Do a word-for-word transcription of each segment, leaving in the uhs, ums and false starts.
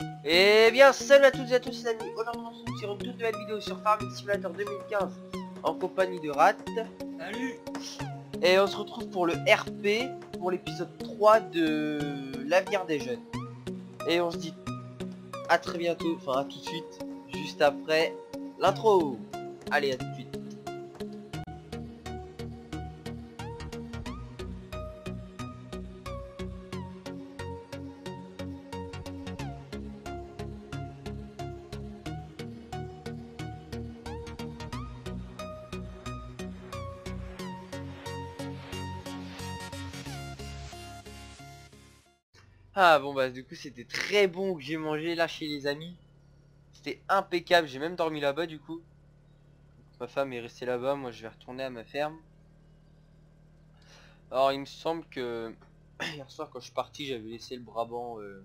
Et bien salut à toutes et à tous les amis, aujourd'hui on se retrouve sur une toute nouvelle vidéo sur Farming Simulator deux mille quinze en compagnie de Rat. Salut. Et on se retrouve pour le R P, pour l'épisode trois de l'avenir des jeunes. Et on se dit à très bientôt, enfin à tout de suite, juste après l'intro. Allez, à tout de suite. Ah bon bah du coup c'était très bon que j'ai mangé là chez les amis. C'était impeccable, j'ai même dormi là-bas du coup. Ma femme est restée là-bas, moi je vais retourner à ma ferme. Alors il me semble que hier soir quand je suis parti j'avais laissé le Brabant euh,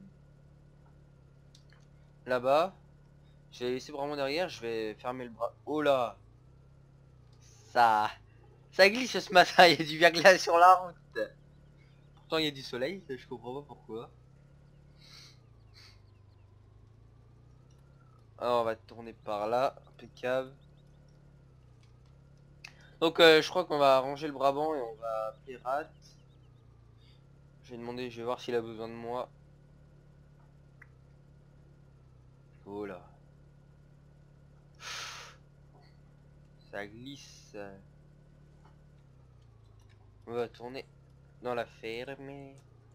là-bas. J'avais laissé le Brabant derrière, je vais fermer le bras. Oh là, ça ça glisse ce matin, il y a du verglas sur la route. Pourtant il y a du soleil, je comprends pas pourquoi. Alors on va tourner par là, impeccable. Donc euh, je crois qu'on va ranger le Brabant et on va appeler Rat. Je vais demander, je vais voir s'il a besoin de moi. Oh là. Ça glisse. On va tourner dans la ferme.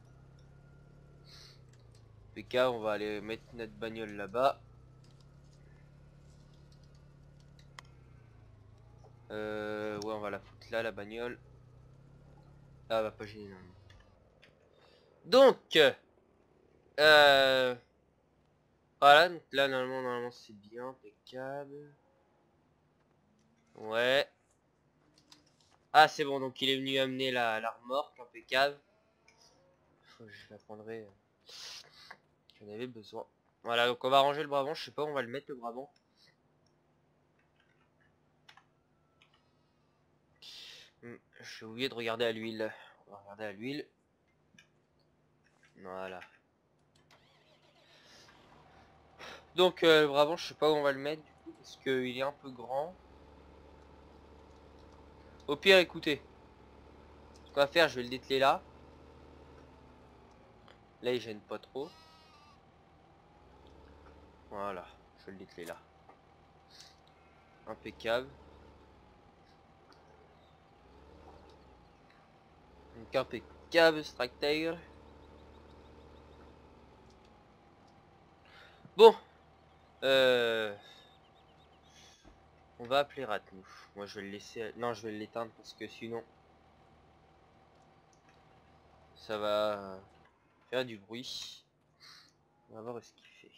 P K, on va aller mettre notre bagnole là-bas. Euh, ouais, on va la foutre là, la bagnole. Ah, va pas gêner. Donc, euh, voilà, donc là, normalement, normalement, c'est bien, impeccable. Ouais. Ah, c'est bon, donc il est venu amener la, la remorque, impeccable. Faut que je la prendrai. J'en avais besoin. Voilà, donc on va ranger le Brabant, je sais pas, on va le mettre le Brabant. Hmm, j'ai oublié de regarder à l'huile. On va regarder à l'huile. Voilà. Donc euh, le Brabant, je sais pas où on va le mettre du coup, parce qu'il est un peu grand. Au pire, écoutez. Ce qu'on va faire, je vais le dételer là. Là, il gêne pas trop. Voilà, je vais le dételer là. Impeccable. Donc impeccable, Stractail. Bon. Euh... On va appeler Rat, nous. Moi, je vais le laisser... Non, je vais l'éteindre parce que sinon... Ça va faire du bruit. On va voir ce qu'il fait.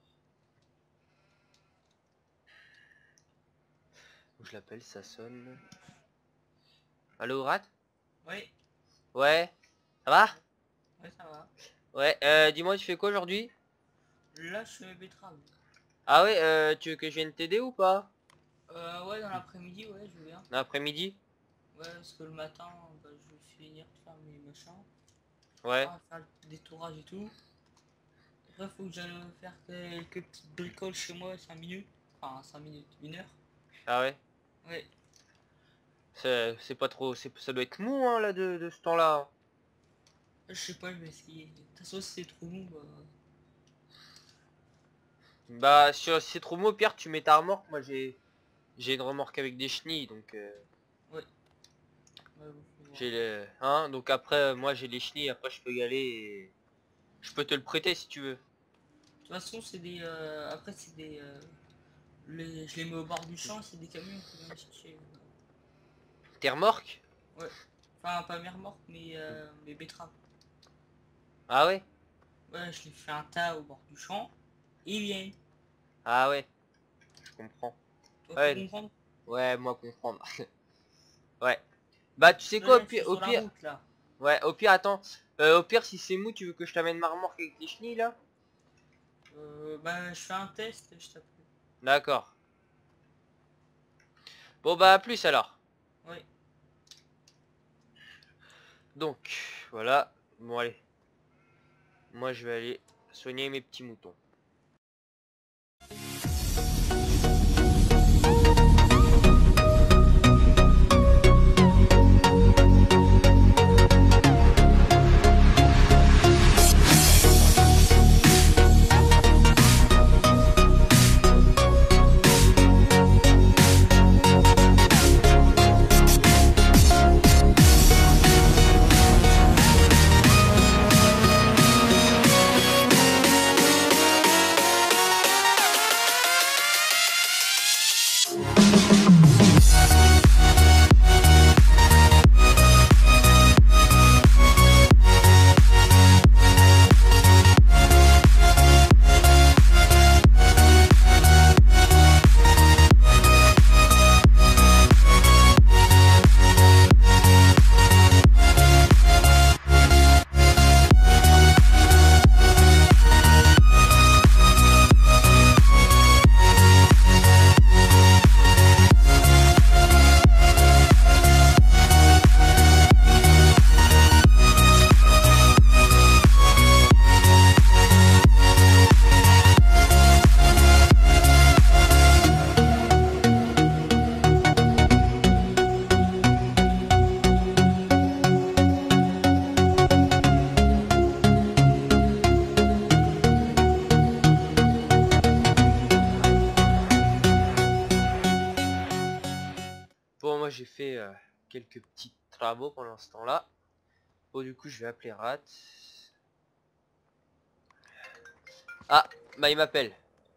Donc, je l'appelle, ça sonne. Allô, Rat? Oui. Ouais. Ça va? Ouais, ça va. Ouais, euh, dis-moi, tu fais quoi aujourd'hui? Là, je fais betterave. Ah ouais, euh, tu veux que je vienne t'aider ou pas? Euh, ouais, dans l'après-midi, ouais, je viens. L'après-midi? Ouais, parce que le matin, bah, je vais finir de faire mes machins. Ouais. Ah, faire le détourage et tout. Après, faut que j'aille faire quelques petites bricoles chez moi, cinq minutes. Enfin, cinq minutes, une heure. Ah ouais. Ouais. C'est c'est pas trop... c'est- Ça doit être mou, hein, là, de, de ce temps-là. Je sais pas, je vais essayer. De toute façon, si c'est trop mou, bah... Bah, si si c'est trop mou, au pire, tu mets ta remorque. Moi, j'ai... J'ai une remorque avec des chenilles, donc... Euh, Ouais. Ouais, faut voir. j'ai le... Hein, donc après, euh, moi, j'ai les chenilles. Après, je peux y aller et... Je peux te le prêter, si tu veux. De toute façon, c'est des... euh, Après, c'est des... euh, les... Je les mets au bord du champ, c'est des camions qui viennent chercher. Tes remorques? Ouais. Enfin, pas mes remorques, mais euh, mes betteraves. Ah ouais? Ouais, je les fais un tas au bord du champ. Et ils viennent. Ah ouais. Je comprends. Tu vas tout Ouais, comprendre. ouais, moi comprendre. Ouais. Bah, tu sais quoi, Là, au je suis pire... Au sur la pire... route, là. Ouais, au pire, attends. Euh, au pire, si c'est mou, tu veux que je t'amène ma remorque avec les chenilles, là? Euh, bah, je fais un test, je t'appelle. D'accord. Bon, bah, à plus, alors. Ouais. Donc, voilà. Bon, allez. Moi, je vais aller soigner mes petits moutons. fait euh, quelques petits travaux pendant ce temps-là. Bon, du coup, je vais appeler Rat. Ah, bah il m'appelle.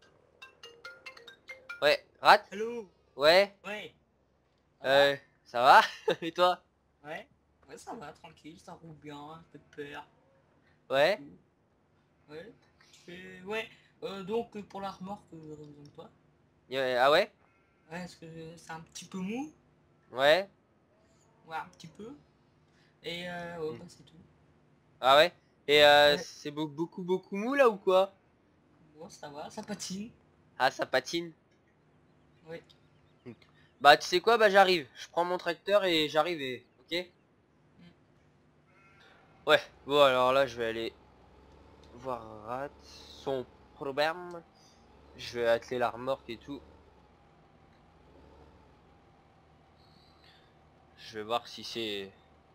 Ouais, Rat? Allô? Ouais, Ouais. Ça va? euh, ça va? Et toi? Ouais. Ouais, ça va, tranquille, ça roule bien, un peu de peur. Ouais, Ouais. Et ouais. Euh, donc, euh, pour la remorque, euh, j'aurais besoin de toi. euh, ah ouais? Ouais, est-ce que c'est un petit peu mou? Ouais, Ouais, un petit peu. Et euh, ouais, hmm. bah c'est tout. Ah ouais? Et euh, Ouais. c'est beau- beaucoup beaucoup mou là ou quoi? Bon, ça va, ça patine. Ah, ça patine. Ouais. Hmm. Bah tu sais quoi? Bah j'arrive. Je prends mon tracteur et j'arrive et... Ok? Mm. Ouais, bon alors là je vais aller voir Rat. Son problème. Je vais atteler la remorque et tout. Je vais voir si c'est...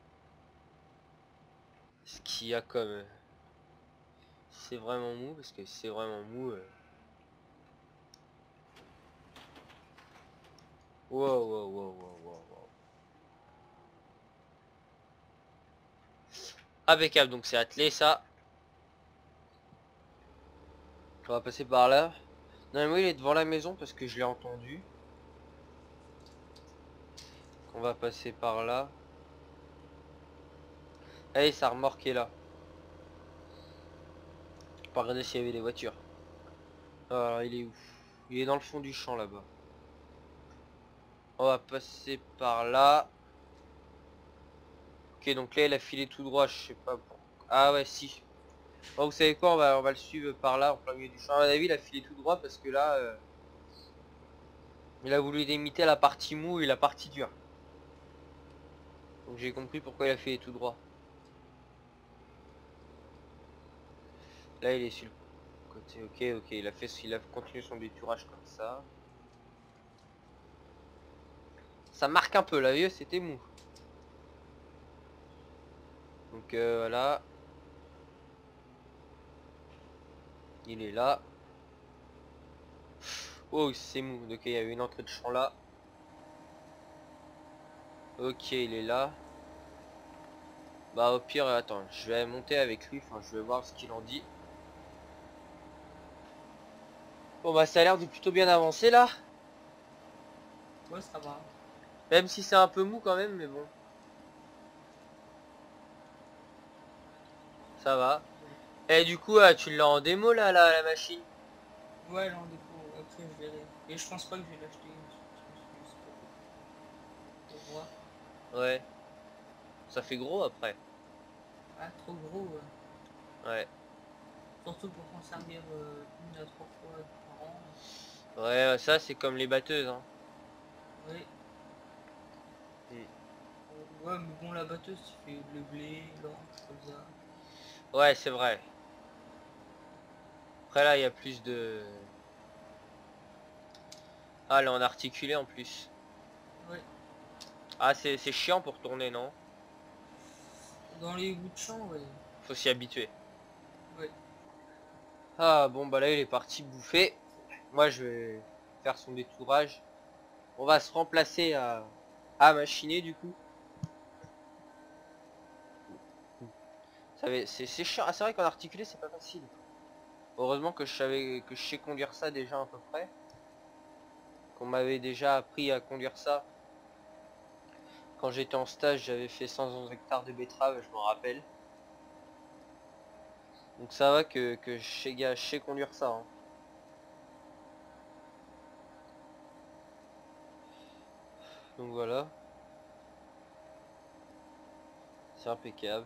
Ce qu'il y a comme... Si c'est vraiment mou, parce que si c'est vraiment mou... euh, Wow, wow, wow, wow, wow, wow. Impeccable, donc c'est attelé ça. On va passer par là. Normalement il est devant la maison parce que je l'ai entendu. On va passer par là. Allez, sa remorque est là. On va regarder s'il y avait des voitures. Alors il est où? Il est dans le fond du champ là-bas. On va passer par là. Ok, donc là il a filé tout droit, je sais pas pourquoi. Ah ouais, si. Bon, vous savez quoi, on va, on va le suivre par là, en plein milieu du champ. À mon avis, il a filé tout droit parce que là, euh, il a voulu limiter la partie mou et la partie dure. Donc j'ai compris pourquoi il a filé tout droit. Là, il est sur le côté. Ok, ok, il a fait, il a continué son détourage comme ça. Ça marque un peu, là, vieux, c'était mou. Donc euh, voilà. Il est là. Oh, c'est mou. Ok, il y a eu une entrée de champ là. Ok, il est là. Bah au pire, attends, je vais monter avec lui, enfin je vais voir ce qu'il en dit. Bon bah ça a l'air de plutôt bien avancer là. Ouais, ça va. Même si c'est un peu mou quand même, mais bon. Ça va. Et du coup, euh, tu l'as en démo là, la, la machine? Ouais, là, en défaut, après je verrai. Et je pense pas que je vais l'acheter. Je pense que c'est pour voir. Ouais. Ça fait gros après. Ah, trop gros, ouais. Ouais. Surtout pour s'en servir euh, une à trois fois par an. Ouais, ça c'est comme les batteuses, hein. Ouais. Mm. Ouais, mais bon, la batteuse, tu fais le blé, l'orge, comme ça. Ouais, c'est vrai. Après là, il y a plus de... Ah, là, on a articulé en plus. Ouais. Ah, c'est c'est chiant pour tourner, non? Dans les bouts de champ, ouais. Faut s'y habituer. Ouais. Ah, bon, bah là, il est parti bouffer. Moi, je vais faire son détourage. On va se remplacer à, à machiner, du coup. Ça va- C'est c'est chiant. Ah, c'est vrai qu'en articulé, c'est pas facile. Heureusement que je savais que je sais conduire ça déjà à peu près. Qu'on m'avait déjà appris à conduire ça. Quand j'étais en stage, j'avais fait cent onze hectares de betteraves, je m'en rappelle. Donc ça va que, que je sais, gars, je sais conduire ça, hein. Donc voilà. C'est impeccable.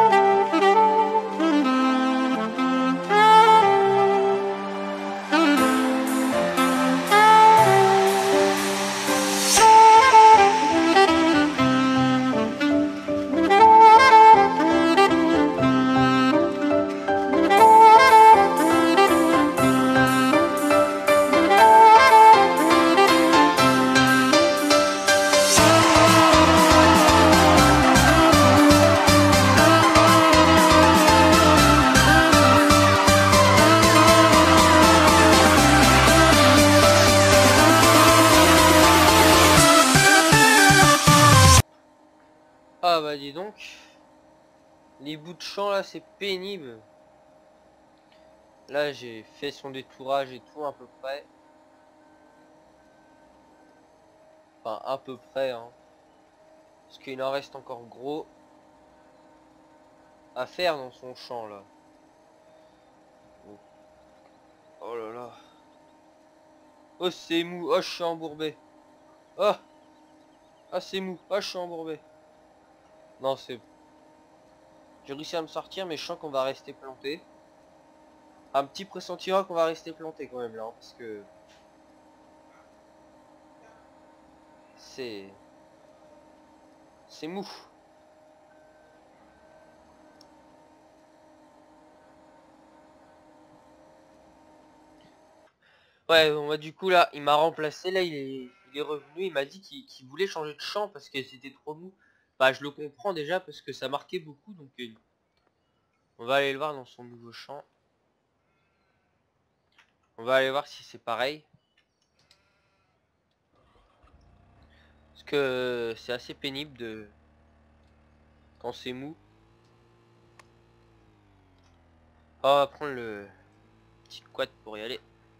Thank you. Les bouts de champ là c'est pénible. Là j'ai fait son détourage et tout à peu près. Enfin à peu près hein. Parce qu'il en reste encore gros à faire dans son champ là. Oh là là. Oh c'est mou. Oh je suis embourbé. Oh. Ah c'est mou. Oh je suis embourbé. Non c'est... J'ai réussi à me sortir mais je sens qu'on va rester planté. Un petit pressentiment qu'on va rester planté quand même là. Hein, parce que... C'est... C'est mou. Ouais, bon, bah, du coup là, il m'a remplacé, là il est, il est revenu, il m'a dit qu'il qu'il voulait changer de champ parce que c'était trop mou. Bah je le comprends déjà parce que ça marquait beaucoup, donc euh, on va aller le voir dans son nouveau champ. On va aller voir si c'est pareil. Parce que c'est assez pénible de... quand c'est mou. On va prendre le petit quad pour y aller.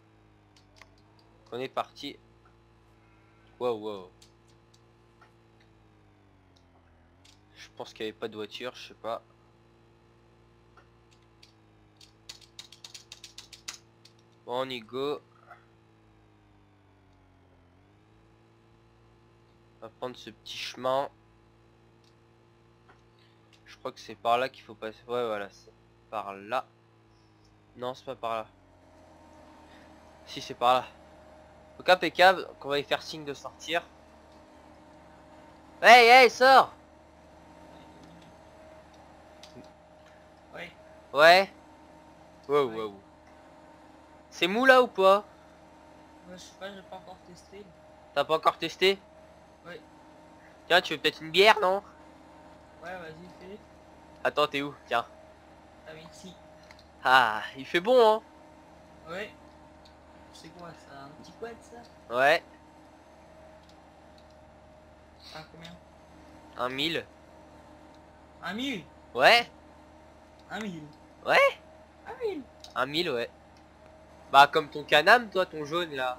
On est parti. Wow, wow. Je pense qu'il n'y avait pas de voiture, je sais pas. Bon, on y go. On va prendre ce petit chemin. Je crois que c'est par là qu'il faut passer. Ouais, voilà, c'est par là. Non, c'est pas par là. Si, c'est par là. Donc impeccable, qu'on va y faire signe de sortir. Hey, hey, sors! Ouais. Ouais. Wow, Ouais. wow. C'est mou là ou pas? Ouais, je sais pas, j'ai pas encore testé. T'as pas encore testé? Ouais. Tiens, tu veux peut-être une bière, non? Ouais, vas-y, fais. Attends, t'es où? Tiens. Ah oui, ici. Ah, il fait bon, hein? Ouais. C'est quoi ça? Un petit quad ça? Ouais. Ah, combien? Un mille. Un mille? Ouais. Un mille. Ouais. Un mille. Un mille, ouais. Bah, comme ton Can-Am, toi, ton jaune, là.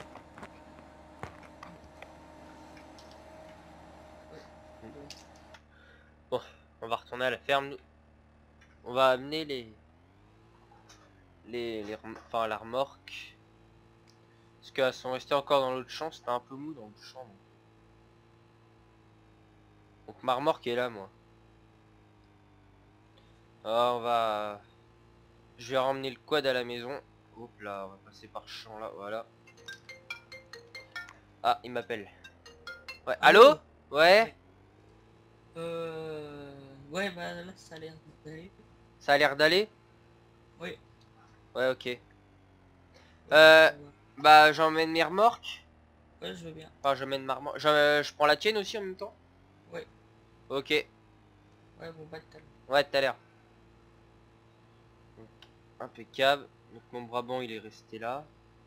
Bon, on va retourner à la ferme, nous. On va amener les... Les... les rem- Enfin, la remorque. Parce qu'elles sont restées encore dans l'autre champ, c'était un peu mou dans le champ. Donc, donc ma remorque est là, moi. Ah, on va... Je vais ramener le quad à la maison. Hop là, on va passer par ce champ là, voilà. Ah, il m'appelle. Ouais, allô? Allô. Ouais, Ouais. Euh... Ouais, bah là, ça a l'air d'aller. ça a l'air d'aller? Ouais. Ouais, ok. Ouais, Euh, ouais. bah j'emmène mes remorques. Ouais, je veux bien. Enfin, j'emmène ma remorque. Je, je prends la tienne aussi en même temps? Ouais. Ok. Ouais, bon, bah, t'as... Ouais, tout à l'heure. Impeccable. Donc mon Brabant, il est resté là.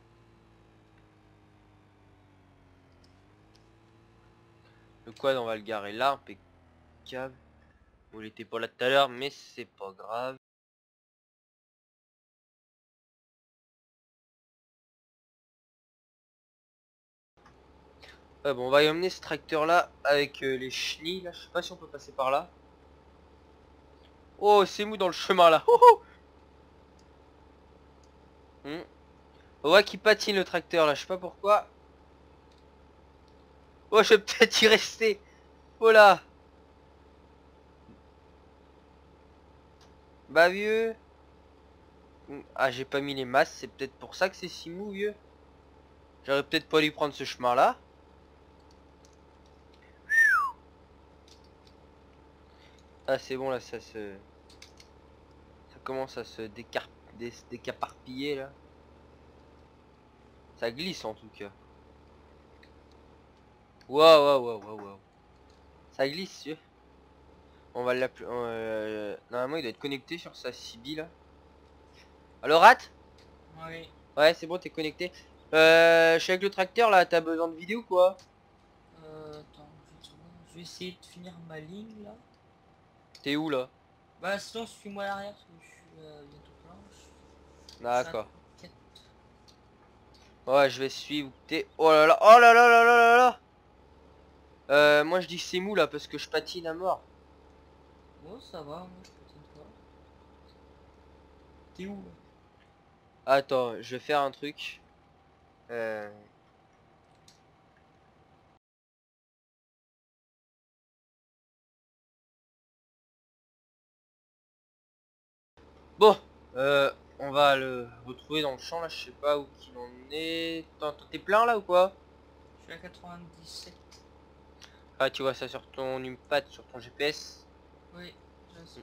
Le quad, on va le garer là. Impeccable. Bon, il était pas là tout à l'heure, mais c'est pas grave. Ouais, bon, on va y emmener ce tracteur là avec euh, les chenilles là. Je sais pas si on peut passer par là. Oh, c'est mou dans le chemin là. Oh, oh. Hmm. On voit qu'il patine le tracteur là, je sais pas pourquoi. Oh, je vais peut-être y rester. Oh là. Bah vieux. Hmm. Ah, j'ai pas mis les masses, c'est peut-être pour ça que c'est si mou vieux. J'aurais peut-être pas dû prendre ce chemin là. Ah, c'est bon là, ça se... Ça commence à se décar... dé- décaparpiller là. Ça glisse en tout cas. Waouh, waouh, waouh, waouh, waouh. Ça glisse, vieux. On va l'appeler... Euh... Normalement, il doit être connecté sur sa C B là. Allo, Rat? Ouais. Ouais, c'est bon, t'es connecté. Euh... Je suis avec le tracteur là, t'as besoin de vidéo quoi? Euh, attends, je vais je vais essayer de finir ma ligne là. T'es où là? Bah sinon suis-moi à l'arrière parce que je suis euh, bientôt plein. Je- D'accord. je suis à- Ouais, je vais suivre. T'es... Oh là là, oh là là là là là là. Euh, moi je dis que c'est mou là parce que je patine à mort. Bon ça va, moi je patine pas. T'es où là? Attends, je vais faire un truc. Euh... Bon, euh, on va le retrouver dans le champ là, je sais pas où qu'il en est. Attends, t'es plein là ou quoi? Je suis à quatre-vingt-dix-sept. Ah, tu vois ça sur ton numpad, sur ton G P S. Oui, je sais.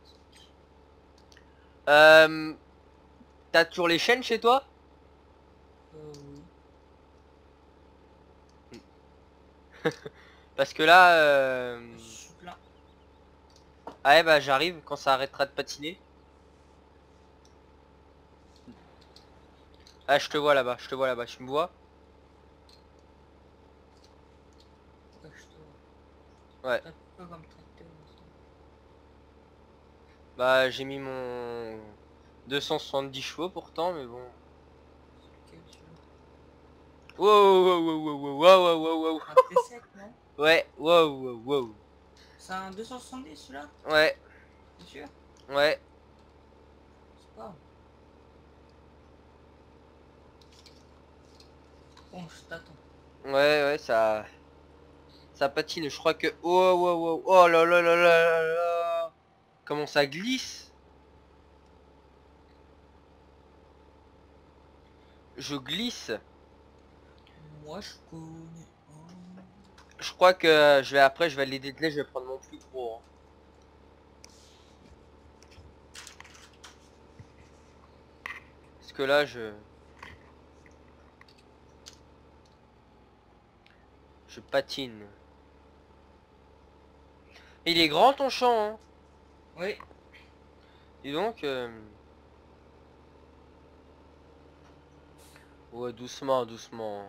Euh, T'as toujours les chaînes chez toi? Euh oui. Parce que là, euh... Je suis plein. ah ouais bah j'arrive quand ça arrêtera de patiner. Ah je te vois là-bas, je te vois là-bas, tu me vois? Ouais, je te vois. Ouais. T'as un peu comme tracteur aussi. Bah j'ai mis mon deux cent soixante-dix chevaux pourtant, mais bon. C'est lequel celui-là? Wow wow wow wow wow wow wow wow. Un T sept non? Ouais, wow wow wow. C'est un deux cent soixante-dix celui-là? Ouais, T'es sûr? ouais. C'est pas. Bon, je t'attends. Ouais, ouais, ça... Ça patine, je crois que... Oh, wow, wow, oh là là là là là là. Comment ça glisse? Je glisse. Moi je connais. Oh. Je crois que je vais après, je vais aller dételer, je vais prendre mon plus gros. Hein. Parce que là, je... Je patine. Il est grand ton champ, hein. Oui. Et donc... Euh... Ouais, doucement, doucement.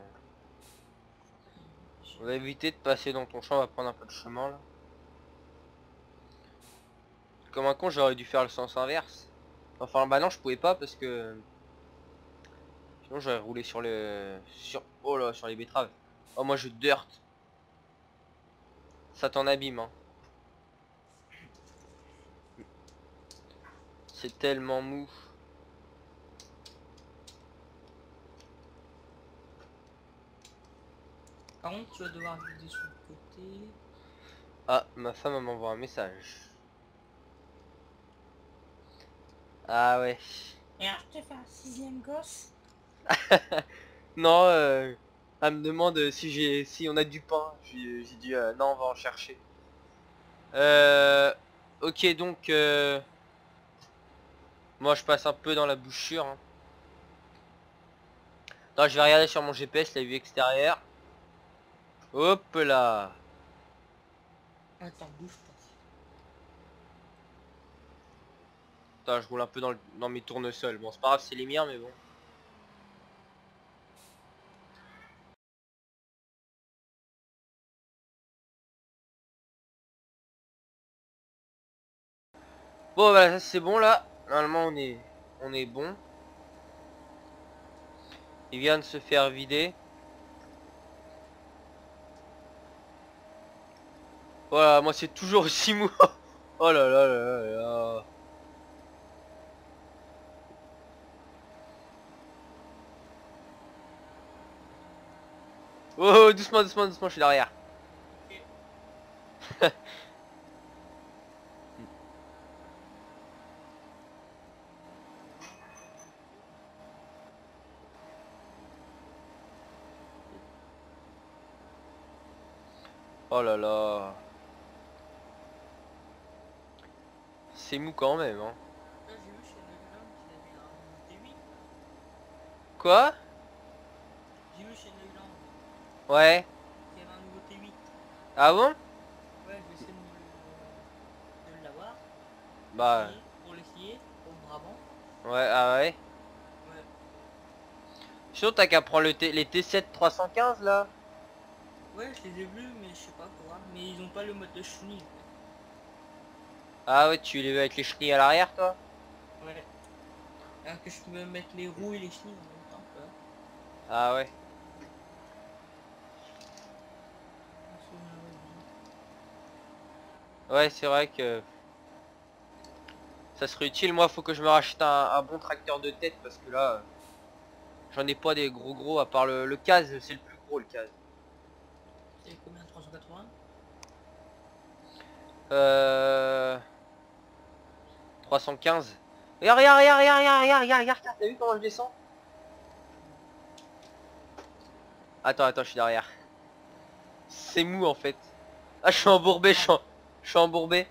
On va éviter de passer dans ton champ, on va prendre un peu de chemin, là. Comme un con, j'aurais dû faire le sens inverse. Enfin, bah non, je pouvais pas parce que... Sinon, j'aurais roulé sur le... Sur... Oh là, sur les betteraves. Oh, moi, je dirt. Ça t'en abîme, hein. C'est tellement mou. Par contre, tu vas devoir vider sur le côté. Ah, ma femme m'envoie un message. Ah ouais. Et alors, je te fais un sixième gosse. Non, euh, elle me demande si j'ai, si on a du pain. J'ai j'ai dit euh, non, on va en chercher. Euh, ok, donc euh, moi je passe un peu dans la bouchure. Hein. Non, je vais regarder sur mon G P S la vue extérieure. Hop là. Attends, bouge pas. Attends, je roule un peu dans, le, dans mes tournesols. Bon, c'est pas grave, c'est les miens, mais bon. Bon, bah ça c'est bon là. Normalement, on est, on est bon. Il vient de se faire vider. Voilà, moi c'est toujours aussi mou. Oh là là là là là. Oh, doucement, doucement, doucement, je suis derrière. Oh là là. C'est mou quand même, hein. Là, j'ai vu chez Neuland qu'il avait un T huit. Quoi? J'ai vu chez Neuland Ouais. qu'il y avait un nouveau T huit. Ah bon? Ouais, je vais essayer de, me le- de l'avoir. Bah, Essayer, pour l'essayer, au Brabant. ouais, ah ouais. Ouais. Sinon, t'as qu'à prendre le T les T sept trois cent quinze là. Ouais, je les ai vus, mais je sais pas quoi. Mais ils ont pas le mode de chenille. Ah ouais, tu les veux avec les chenilles à l'arrière, toi? Ouais. Alors que je peux mettre les roues et les chenilles en même temps, quoi. Ah ouais. Ouais, c'est vrai que ça serait utile. Moi, faut que je me rachète un, un bon tracteur de tête parce que là, j'en ai pas des gros gros à part le, le Caz, c'est le plus gros le Caz. C'est combien? Trois cent quatre-vingts? Euh... trois cent quinze. Regarde, regarde, regarde, regarde, regarde, regarde, regarde, regarde, regarde, t'as vu comment je descends? Attends, attends, je suis derrière. C'est mou en fait. Ah, je suis embourbé, je suis, en... je suis embourbé.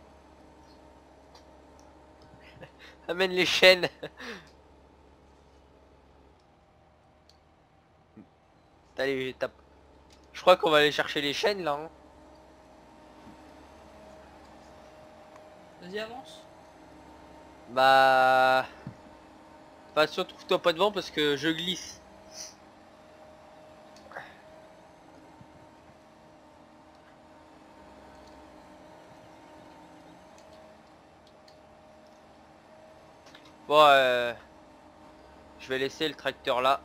Amène les chaînes. Allez, tape. Je crois qu'on va aller chercher les chaînes là. Hein. Vas-y, avance. Bah... Pas sûr, trouve-toi pas devant parce que je glisse. Bon, euh... je vais laisser le tracteur là.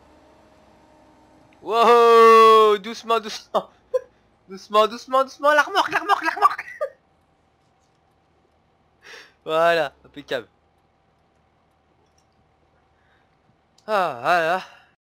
Wow, doucement, doucement. Doucement, doucement, doucement, la remorque, la remorque, la remorque. Voilà, impeccable. Ah, voilà.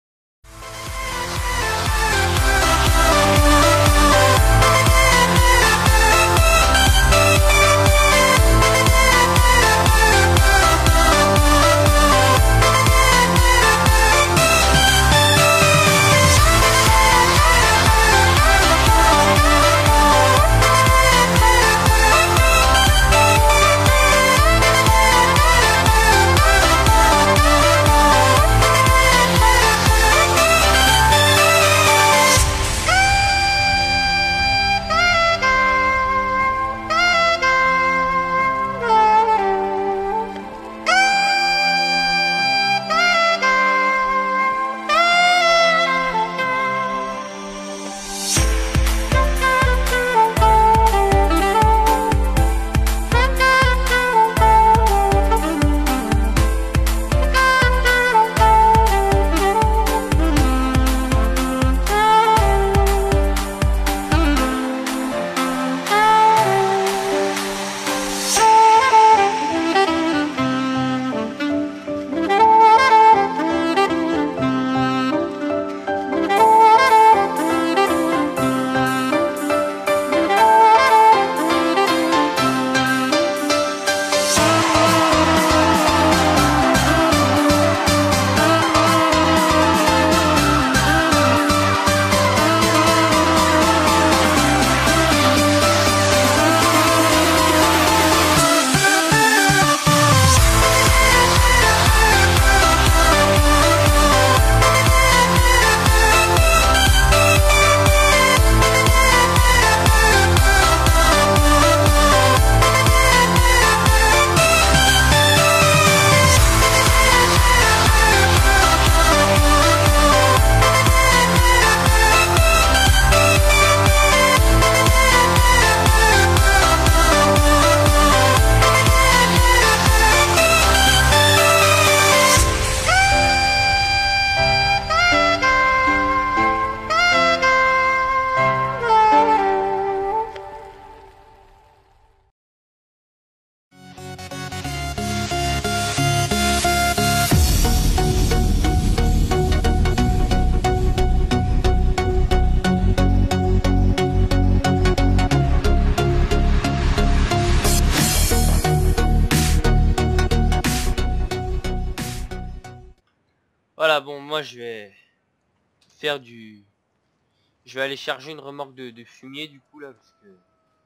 Voilà, bon, moi je vais faire du... Je vais aller charger une remorque de, de fumier du coup là, parce que...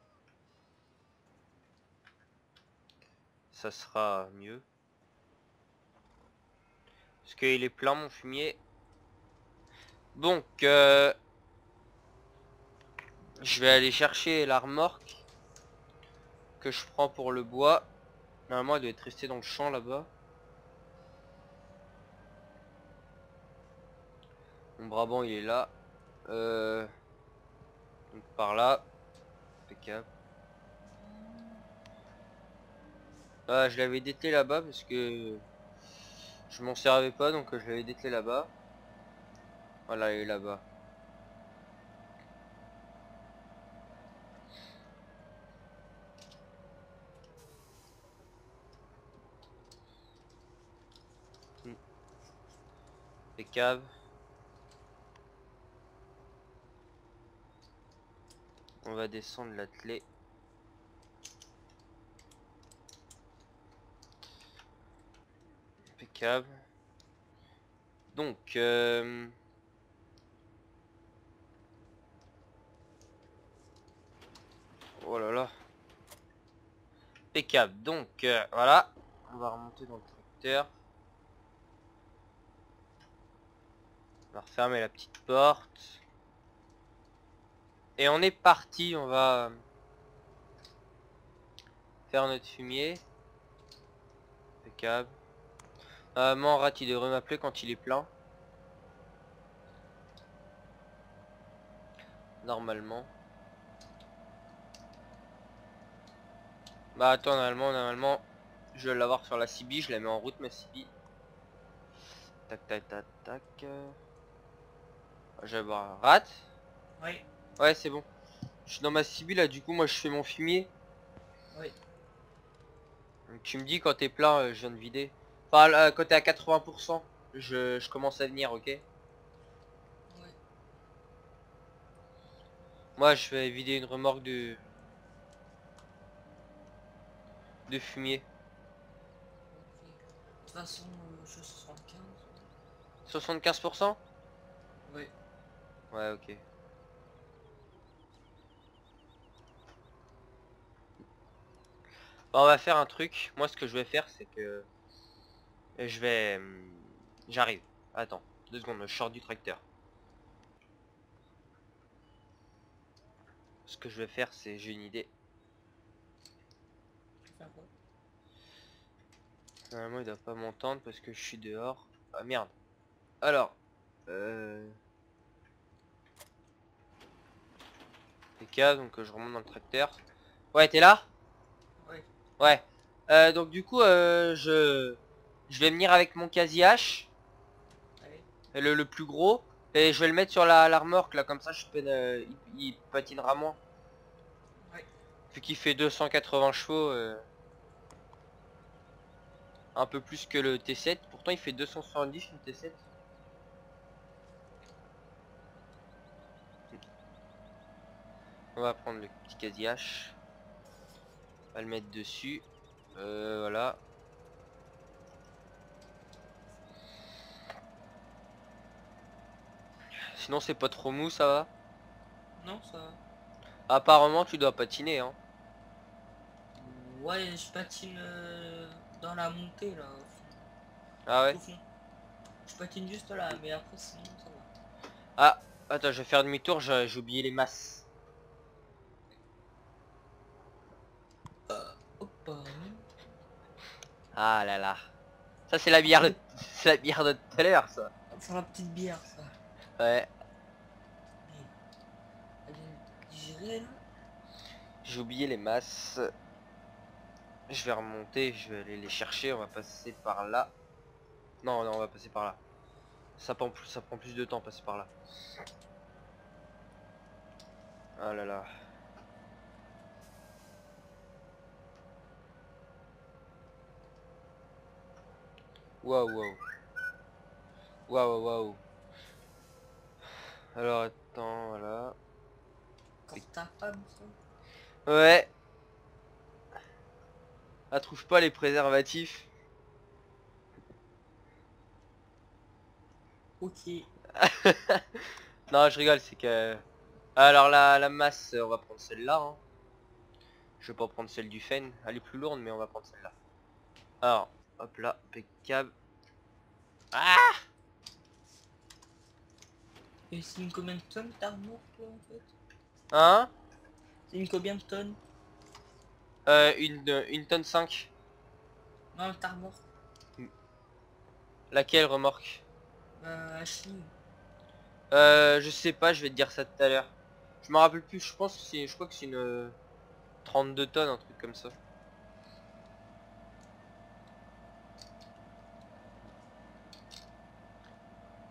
Ça sera mieux. Parce qu'il est plein mon fumier. Donc, euh... je vais aller chercher la remorque que je prends pour le bois. Normalement elle doit être restée dans le champ là-bas. Mon Brabant il est là. Euh... Donc par là. Impeccable. Ah, je l'avais dételé là-bas parce que je m'en servais pas, donc euh, je l'avais dételé là-bas. Voilà, il est là-bas. Hmm. Impeccable. On va descendre l'attelé. Impeccable. Donc, euh... oh là là. Impeccable. Donc, euh, voilà. On va remonter dans le tracteur. On va refermer la petite porte. Et on est parti. On va faire notre fumier. Impeccable. Euh, Manrat, il devrait m'appeler quand il est plein. Normalement. Bah attends, normalement, normalement, je vais l'avoir sur la C B, je la mets en route ma C B. Tac tac tac tac. Je vais voir. Rat. Oui, Ouais, c'est bon. Je suis dans ma C B là, du coup moi je fais mon fumier. oui. Donc, tu me dis quand t'es plein, euh, je viens de vider. Enfin là, quand t'es à quatre-vingts pour cent, je, je commence à venir, ok. Oui. Moi je vais vider une remorque de de fumier. Ok. De toute façon, euh, je suis soixante-quinze. soixante-quinze pour cent. Oui. Ouais, ok. Bah, on va faire un truc. Moi ce que je vais faire c'est que je vais... hum, J'arrive. Attends, deux secondes, je sors du tracteur. Ce que je vais faire c'est... J'ai une idée. Je vais faire quoi? Normalement il doit pas m'entendre parce que je suis dehors. Ah merde. Alors... Euh... P K, donc euh, je remonte dans le tracteur. Ouais, t'es là? Oui. Ouais. Euh, donc du coup, euh, je... Je vais venir avec mon quasi-H, Allez. le, le plus gros. Et je vais le mettre sur la, la remorque, là, comme ça je peux, euh, il, il patinera moins. Oui. Vu qu'il fait deux cent quatre-vingts chevaux. Euh, un peu plus que le T sept. Pourtant il fait deux cent soixante-dix le T sept. On va prendre le petit quasi-H. On va le mettre dessus. Euh, voilà. Sinon c'est pas trop mou, ça va? Non, ça va. Apparemment tu dois patiner, hein. Ouais, je patine euh, dans la montée là, au fond. Ah Tout ouais? au fond. Je patine juste là, mais après sinon ça va. Ah, attends, je vais faire demi-tour, j'ai j'ai oublié les masses. Hop, bah, Ah là là. Ça c'est la bière de... C'est la bière de tout à l'heure, ça. enfin la petite bière ça. Ouais. Elle vient de digérer là. J'ai oublié les masses. Je vais remonter, je vais aller les chercher, on va passer par là. Non, non, on va passer par là. Ça prend plus, ça prend plus de temps passer par là. Ah là là. Waouh, waouh. Waouh, waouh. Alors attends, voilà. Quand ta femme ça. Ouais. Ah, trouve pas les préservatifs. Ok. Non, je rigole, c'est que... Alors la, la masse, on va prendre celle-là, hein. Je vais pas prendre celle du Fen. Elle est plus lourde, mais on va prendre celle-là. Alors, hop là, impeccable. Ah! Et c'est une combien de tonnes ta remorque là en fait? Hein? C'est une combien de tonnes? Euh, une, une tonne cinq. Non, ta remorque. Laquelle remorque? Bah, Chine. Euh, je sais pas, je vais te dire ça tout à l'heure. Je me rappelle plus, je pense que c'est, je crois que c'est une euh, trente-deux tonnes, un truc comme ça.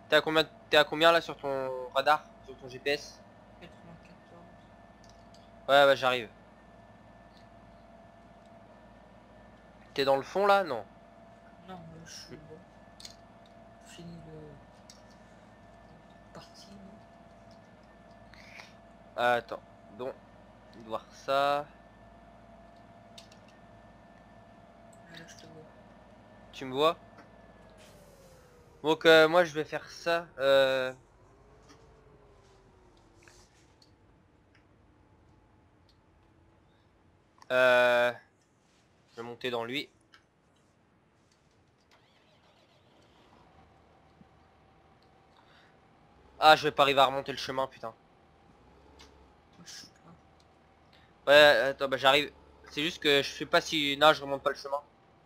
T'es à combien, t'es à combien là sur ton radar, sur ton G P S? quatre-vingt-quatorze. Ouais, bah j'arrive. T'es dans le fond là? Non. Non, euh, je suis bon. Fini le parti. Ah, attends, donc, voir ça. Là, je te vois. Tu me vois? Donc euh, moi je vais faire ça. Euh... Euh... Je vais monter dans lui. Ah, je vais pas arriver à remonter le chemin, putain. Moi, je suis pas. Ouais, attends, bah j'arrive. C'est juste que je sais pas si... Non, je remonte pas le chemin.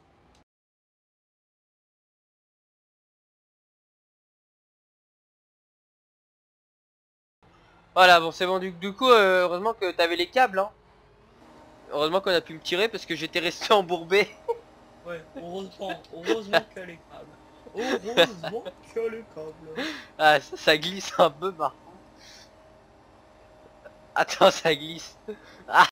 Voilà, bon c'est bon, du, du coup, euh, heureusement que t'avais les câbles, hein. Heureusement qu'on a pu me tirer parce que j'étais resté embourbé. Ouais, heureusement, heureusement qu'il y a les câbles. Heureusement qu'il y a les câbles. Ah, ça, ça glisse un peu par contre. Attends, ça glisse. Ah,